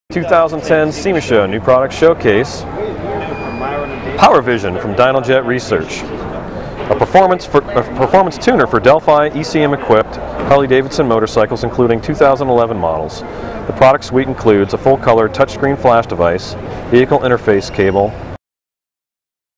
2010 SEMA Show New Product Showcase. Power Vision from Dynojet Research. A performance tuner for Delphi ECM equipped Harley-Davidson motorcycles, including 2011 models. The product suite includes a full-color touchscreen flash device, vehicle interface cable,